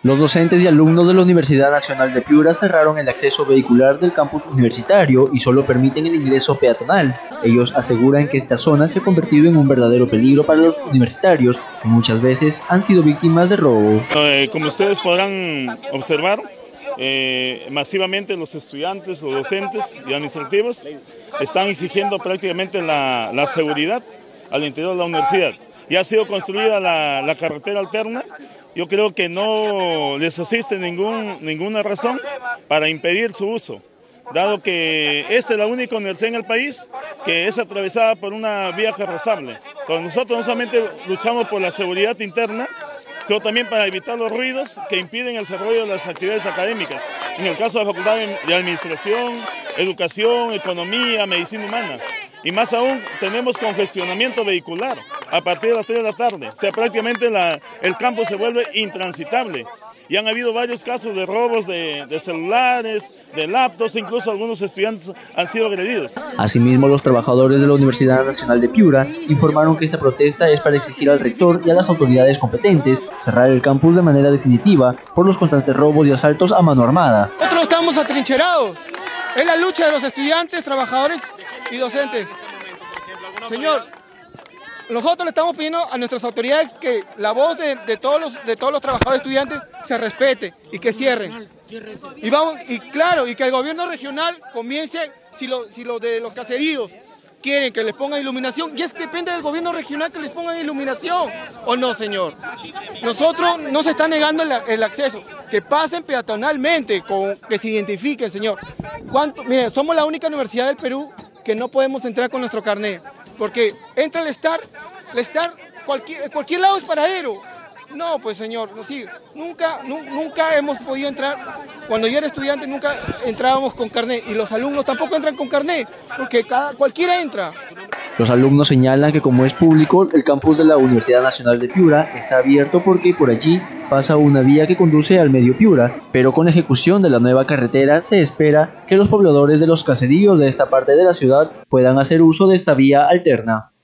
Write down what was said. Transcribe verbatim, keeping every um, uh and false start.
Los docentes y alumnos de la Universidad Nacional de Piura cerraron el acceso vehicular del campus universitario y solo permiten el ingreso peatonal. Ellos aseguran que esta zona se ha convertido en un verdadero peligro para los universitarios, que muchas veces han sido víctimas de robo. Eh, como ustedes podrán observar, eh, masivamente los estudiantes, los docentes y administrativos están exigiendo prácticamente la, la seguridad al interior de la universidad. Ya ha sido construida la, la carretera alterna. Yo creo que no les asiste ningún, ninguna razón para impedir su uso, dado que esta es la única universidad en el país que es atravesada por una vía carrozable. Pero nosotros no solamente luchamos por la seguridad interna, sino también para evitar los ruidos que impiden el desarrollo de las actividades académicas. En el caso de la Facultad de Administración, Educación, Economía, Medicina Humana. Y más aún, tenemos congestionamiento vehicular a partir de las tres de la tarde. O sea, prácticamente la, el campus se vuelve intransitable. Y han habido varios casos de robos de, de celulares, de laptops, incluso algunos estudiantes han sido agredidos. Asimismo, los trabajadores de la Universidad Nacional de Piura informaron que esta protesta es para exigir al rector y a las autoridades competentes cerrar el campus de manera definitiva por los constantes robos y asaltos a mano armada. Nosotros estamos atrincherados. Es la lucha de los estudiantes, trabajadores y docentes. Señor, nosotros le estamos pidiendo a nuestras autoridades que la voz de, de, todos, los, de todos los trabajadores estudiantes se respete y que cierren. Y, vamos, y claro, y que el gobierno regional comience, si lo, si lo de los caseríos quieren que les pongan iluminación, y es que depende del gobierno regional que les pongan iluminación, ¿o no, señor? Nosotros no se está negando el, el acceso, que pasen peatonalmente, con, que se identifiquen, señor. ¿Cuánto? Miren, somos la única universidad del Perú que no podemos entrar con nuestro carnet, porque entra el estar, el estar, cualquier, cualquier lado es paradero. No, pues señor, no, sí, nunca, nu, nunca hemos podido entrar, cuando yo era estudiante nunca entrábamos con carnet, y los alumnos tampoco entran con carnet, porque cada, cualquiera entra. Los alumnos señalan que como es público, el campus de la Universidad Nacional de Piura está abierto porque por allí pasa una vía que conduce al medio Piura, pero con la ejecución de la nueva carretera se espera que los pobladores de los caseríos de esta parte de la ciudad puedan hacer uso de esta vía alterna.